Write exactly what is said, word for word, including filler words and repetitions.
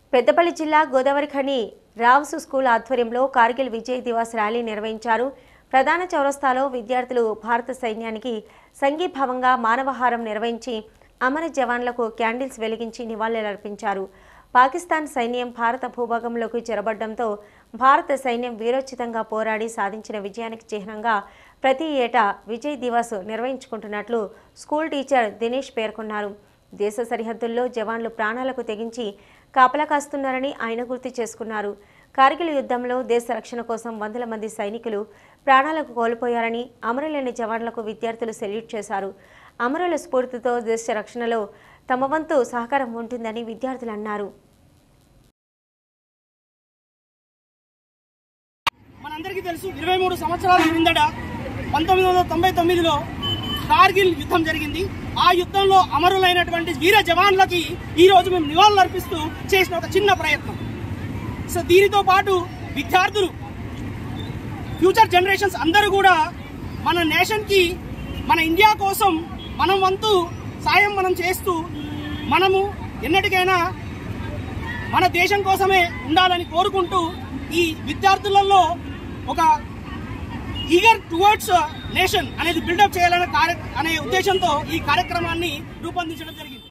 పెద్దపల్లి జిల్లా గోదావరిఖని రావ్స్ స్కూల్ ఆధ్వర్యంలో కార్గిల్ విజయ్ దివస్ ర్యాలీ నిర్వహించారు. ప్రధాన చౌరస్తాలో విద్యార్థులు భారత సైన్యానికి సంఘీభావంగా మానవహారం నిర్వహించి అమర జవాన్లకు క్యాండిల్స్ వెలిగించి నివాళులర్పించారు. పాకిస్తాన్ సైన్యం భారత భూభాగంలోకి చొరబడడంతో భారత సైన్యం వీరోచితంగా పోరాడి సాధించిన విజయానికి చిహ్నంగా ప్రతి ఏటా విజయ్ దివస్ నిర్వహించుకుంటున్నట్లు స్కూల్ టీచర్ దినేష్ పేర్కొన్నారు. దేశ సరిహద్దుల్లో జవాన్లు ప్రాణాలకు తెగించి కాపలా కాస్తున్నారని ఆయన గుర్తు చేసుకున్నారు. కార్గిల్ యుద్ధంలో దేశ రక్షణ కోసం వందల మంది సైనికులు ప్రాణాలకు కోల్పోయారని, అమరులైన జవాన్లకు విద్యార్థులు సెల్యూట్ చేశారు. అమరుల స్ఫూర్తితో దేశ రక్షణలో తమ వంతు సహకారం ఉంటుందని విద్యార్థులు అన్నారు. మనందరికీ తెలుసు, ఇరవై మూడు సంవత్సరాల క్రిందట పంతొమ్మిది వందల తొంభై తొమ్మిదిలో కార్గిల్ యుద్ధం జరిగింది. ఆ యుద్ధంలో అమరులైనటువంటి వీర జవాన్లకి ఈ రోజు మేము నివాళులు అర్పిస్తూ చేసిన ఒక చిన్న ప్రయత్నం. సో దీనితో పాటు విద్యార్థులు, ఫ్యూచర్ జనరేషన్స్ అందరూ కూడా మన నేషన్ కి, మన ఇండియా కోసం మనం వంతు సాయం మనం చేస్తూ మనము ఎన్నటికైనా మన దేశం కోసమే ఉండాలని కోరుకుంటూ ఈ విద్యార్థులలో ఒక ఈగర్ టువర్డ్స్ నేషన్ అనేది బిల్డప్ చేయాలనే అనే ఉద్దేశంతో ఈ కార్యక్రమాన్ని రూపొందించడం జరిగింది.